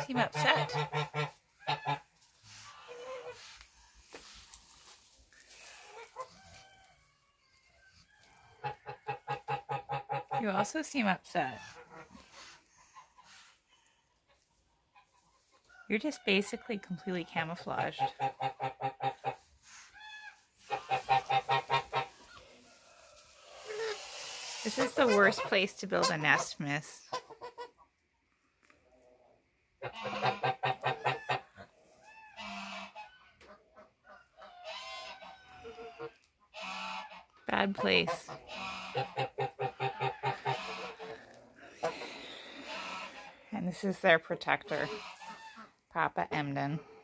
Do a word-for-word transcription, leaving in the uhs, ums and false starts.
seem upset. You also seem upset. You're just basically completely camouflaged. This is the worst place to build a nest, miss. Bad place. And this is their protector, Papa Emden.